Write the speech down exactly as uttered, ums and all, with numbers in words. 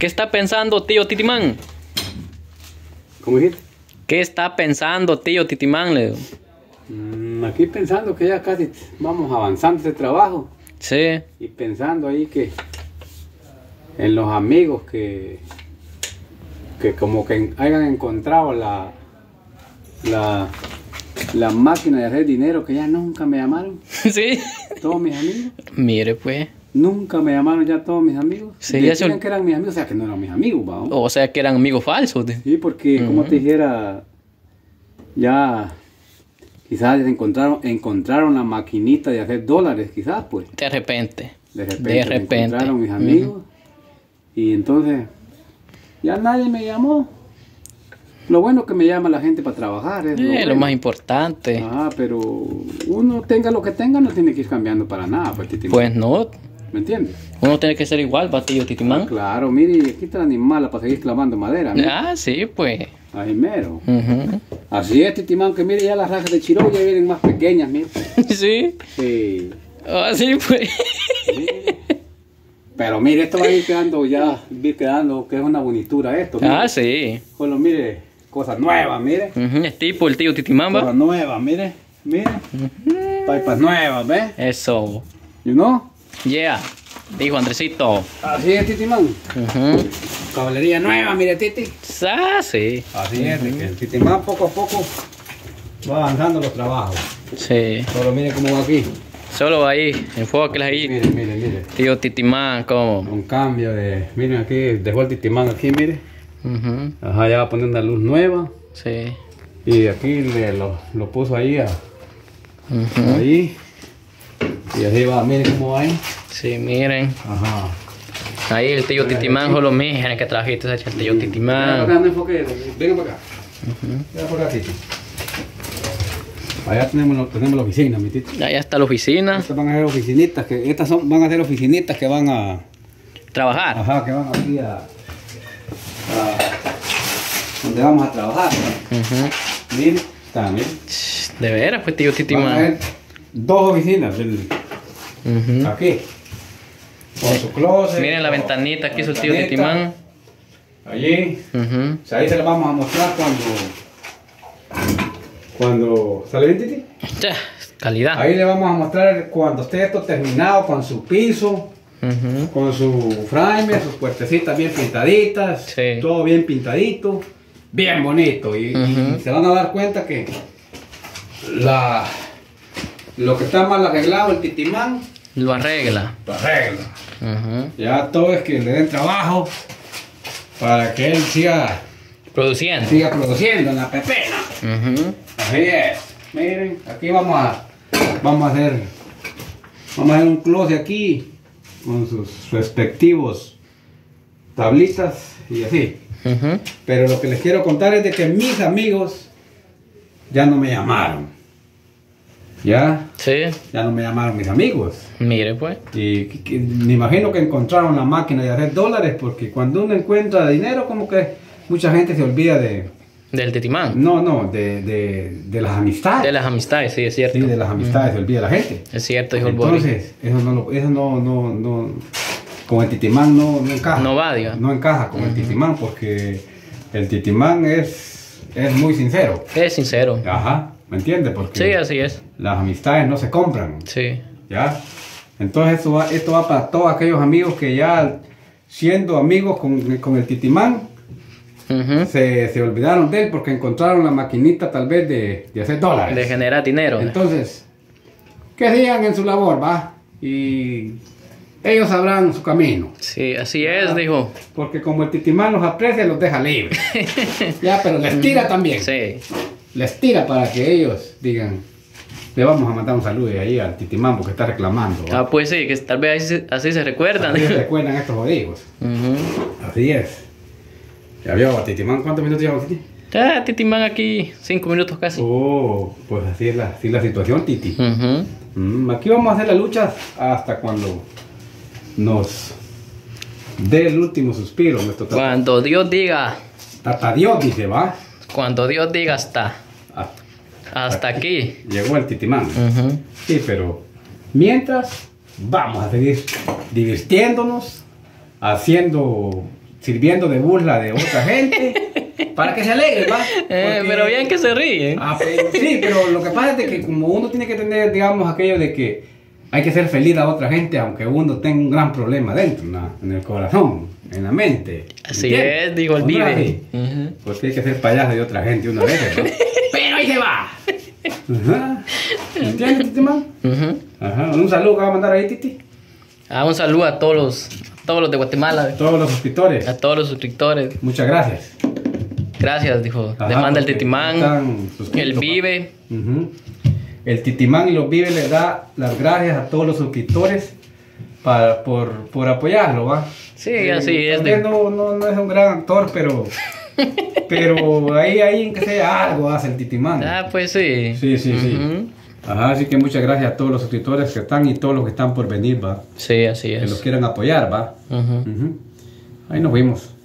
¿Qué está pensando, tío Titimán? ¿Cómo dijiste? ¿Qué está pensando, tío Titimán? Le digo. Mm, aquí pensando que ya casi vamos avanzando este trabajo. Sí. Y pensando ahí que en los amigos que que como que hayan encontrado la la la máquina de hacer dinero que ya nunca me llamaron. Sí. Todos mis amigos. Mire pues. Nunca me llamaron ya todos mis amigos. Sí, ya se... que eran mis amigos, o sea que no eran mis amigos, ¿va? O sea que eran amigos falsos. De... Sí, porque uh-huh. como te dijera, ya quizás encontraron, encontraron la maquinita de hacer dólares, quizás pues. De repente. De repente, de repente. encontraron mis amigos. Uh-huh. Y entonces ya nadie me llamó. Lo bueno que me llama la gente para trabajar es eh, lo, bueno. lo más importante. Ah, pero uno tenga lo que tenga, no tiene que ir cambiando para nada, pues, Titimán. Pues no. ¿Me entiendes? Uno tiene que ser igual, batillo Titimán. Ah, claro, mire, aquí está la animala para seguir clavando madera. Mire. Ah, sí, pues. Ahí mero. Uh-huh. Así es, Titimán, que mire ya las rajas de Chiró ya vienen más pequeñas, mire. Sí. Sí. Así pues. Mire. Pero mire, esto va a ir quedando ya, ir quedando, que es una bonitura esto. Mire. Ah, sí. Bueno, mire, cosas nuevas, mire. Uh-huh. Es tipo el tío Titimán, ¿va? Cosas nuevas, mire, mire. Uh-huh. Pipas nuevas, ¿ves? Eso. You know? Yeah, dijo Andresito. Así es, Titimán. Uh-huh. Caballería nueva, mire, Titi. Ah, sí. Así es, uh-huh. que el Titimán poco a poco va avanzando los trabajos. Sí. Solo mire cómo va aquí. Solo ahí, enfóquelas ahí. Mire, mire, mire. Tío Titimán, ¿cómo? Un cambio de... Miren aquí, dejó el Titimán aquí, mire. Uh-huh. Ajá, ya va a poner una luz nueva. Sí. Y aquí le, lo, lo puso ahí a... Uh-huh. Ahí. Y así va, miren cómo va ahí. Sí, miren. Ajá. Ahí el tío Titimán, solo miren que trajiste ese el tío Titimán. Venga, no enfoque, venga para acá. Uh-huh. Venga para acá, Titi. Allá tenemos, tenemos la oficina, mi Titi. Allá está la oficina. Estas van a ser oficinitas, que estas son, van a ser oficinitas que van a... Trabajar. Ajá, que van aquí a... a donde vamos a trabajar. Uh-huh. Miren, está, miren. De veras, pues tío Titimán. Van a ser dos oficinas, del, uh-huh. aquí. Con su closet. Miren la con, ventanita que hizo el tío Titimán. Allí. Uh-huh. O sea, ahí se lo vamos a mostrar cuando... Cuando... ¿Sale bien, Titi? Ya, calidad. Ahí le vamos a mostrar cuando esté esto terminado con su piso, uh-huh. con su frame, sus puertecitas bien pintaditas, sí. Todo bien pintadito, bien bonito. Y, uh-huh. y se van a dar cuenta que la, lo que está mal arreglado, el Titimán, lo arregla. Lo arregla. Uh-huh. Ya todo es que le den trabajo para que él siga produciendo. Siga produciendo en la pepena. Uh-huh. Así es. Miren, aquí vamos a vamos a hacer vamos a hacer un closet aquí con sus respectivos tablitas y así. Uh-huh. Pero lo que les quiero contar es de que mis amigos ya no me llamaron. ¿Ya? Sí. Ya no me llamaron mis amigos. Mire pues. Y que, que, me imagino que encontraron la máquina de hacer dólares, porque cuando uno encuentra dinero como que mucha gente se olvida de... ¿Del Titimán? No, no, de, de, de las amistades. De las amistades, sí, es cierto. Sí, de las amistades uh-huh. se olvida la gente. Es cierto, dijo el Entonces, eso no, lo, eso no, no, no, con el Titimán no, no encaja. No va, diga. No encaja con uh-huh. el Titimán, porque el Titimán es, es muy sincero. Es sincero. Ajá, ¿me entiendes? Porque sí, así es. Las amistades no se compran. Sí. ¿Ya? Entonces esto va, esto va para todos aquellos amigos que ya siendo amigos con, con el Titimán, Uh-huh. se, se olvidaron de él porque encontraron la maquinita tal vez de, de hacer dólares. De generar dinero. Entonces, que sigan en su labor, ¿va? Y ellos sabrán su camino. Sí, así es, ¿va? Dijo. Porque como el Titimán los aprecia, los deja libres. Ya, pero les tira también. Sí. Les tira para que ellos digan, le vamos a mandar un saludo ahí al Titimán porque está reclamando, ¿va? Ah, pues sí, que tal vez así, así se recuerdan. Así se recuerdan estos jodidos. Uh-huh. Así es. Ya vio, a Titimán, ¿cuántos minutos lleva, Titi? Ya, Titimán aquí, cinco minutos casi. Oh, pues así es la, así es la situación, Titi. Uh-huh. mm, aquí vamos a hacer la lucha hasta cuando nos dé el último suspiro. Nuestro tata, cuando Dios diga. Hasta Dios dice, va. Cuando Dios diga hasta. Hasta, hasta aquí. aquí. Llegó el Titimán. Uh-huh. Sí, pero mientras vamos a seguir divirtiéndonos, haciendo sirviendo de burla de otra gente para que se alegren, ¿va? Eh, Porque- pero bien que se ríen. Ah, pero- sí, pero lo que pasa es de que como uno tiene que tener, digamos, aquello de que hay que ser feliz a otra gente aunque uno tenga un gran problema dentro, ¿no? En el corazón, en la mente. Así ¿entiendes? es, dijo el ¿O no es Vive. así? Ujú. Pues hay que ser payaso de otra gente una vez, ¿no? Pero ahí se va. Ajá. ¿Entiendes, Titi Man? Ujú. Ajá. Un saludo que va a mandar ahí, Titi. Ah, un saludo a todos los, a todos los de Guatemala, A todos los suscriptores. a todos los suscriptores. Muchas gracias. Gracias, dijo. Ajá, Le manda el porque Titimán, están suscritos, el pa. Vive. Ujú. El Titimán y los Vive les da las gracias a todos los suscriptores para, por, por apoyarlo, ¿va? Sí, así es tal de- vez No, no, no es un gran actor, pero, pero ahí, ahí en que sea algo hace el Titimán. Ah, pues sí. Sí, sí, sí. Ujú. Ajá, así que muchas gracias a todos los suscriptores que están y todos los que están por venir, ¿va? Sí, así Que los es. quieran apoyar, ¿va? Ujú. Ujú. Ahí nos vimos.